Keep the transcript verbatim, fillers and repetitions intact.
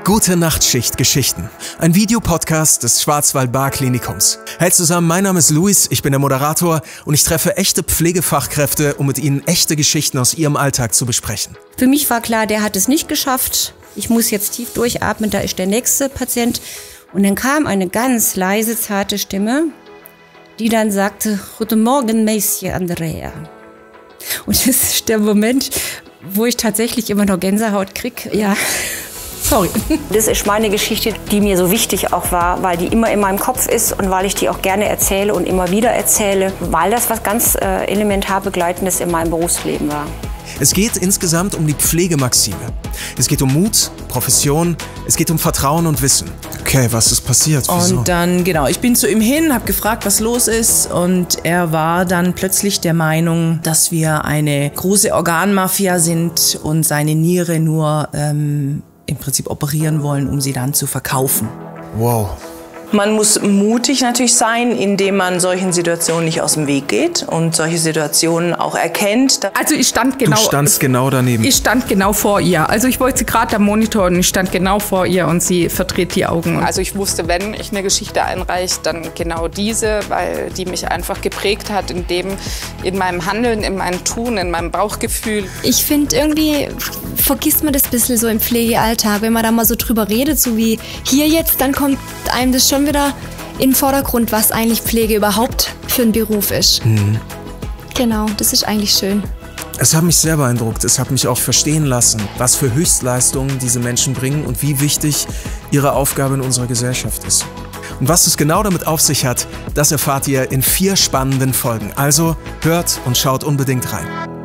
Gute Nachtschicht Geschichten. Ein Videopodcast des Schwarzwald-Baar-Klinikums. Hey zusammen, mein Name ist Luis, ich bin der Moderator und ich treffe echte Pflegefachkräfte, um mit ihnen echte Geschichten aus ihrem Alltag zu besprechen. Für mich war klar, der hat es nicht geschafft. Ich muss jetzt tief durchatmen, da ist der nächste Patient. Und dann kam eine ganz leise, zarte Stimme, die dann sagte, Guten Morgen, Monsieur Andrea. Und das ist der Moment, wo ich tatsächlich immer noch Gänsehaut krieg. Ja, sorry. Das ist meine Geschichte, die mir so wichtig auch war, weil die immer in meinem Kopf ist und weil ich die auch gerne erzähle und immer wieder erzähle, weil das was ganz äh, elementar Begleitendes in meinem Berufsleben war. Es geht insgesamt um die Pflegemaxime. Es geht um Mut, Profession, es geht um Vertrauen und Wissen. Okay, was ist passiert? Wieso? Und dann, genau, ich bin zu ihm hin, habe gefragt, was los ist. Und er war dann plötzlich der Meinung, dass wir eine große Organmafia sind und seine Niere nur ähm, im Prinzip operieren wollen, um sie dann zu verkaufen. Wow. Man muss mutig natürlich sein, indem man solchen Situationen nicht aus dem Weg geht und solche Situationen auch erkennt. Also ich stand genau. Du standst genau daneben. Ich stand genau vor ihr. Also ich wollte sie gerade am Monitor und ich stand genau vor ihr und sie verdreht die Augen. Also ich wusste, wenn ich eine Geschichte einreiche, dann genau diese, weil die mich einfach geprägt hat in dem, in meinem Handeln, in meinem Tun, in meinem Bauchgefühl. Ich finde, irgendwie vergisst man das ein bisschen so im Pflegealltag, wenn man da mal so drüber redet, so wie hier jetzt, dann kommt einem das schon wieder in den Vordergrund, was eigentlich Pflege überhaupt für ein Beruf ist. Mhm. Genau, das ist eigentlich schön. Es hat mich sehr beeindruckt. Es hat mich auch verstehen lassen, was für Höchstleistungen diese Menschen bringen und wie wichtig ihre Aufgabe in unserer Gesellschaft ist. Und was es genau damit auf sich hat, das erfahrt ihr in vier spannenden Folgen. Also hört und schaut unbedingt rein.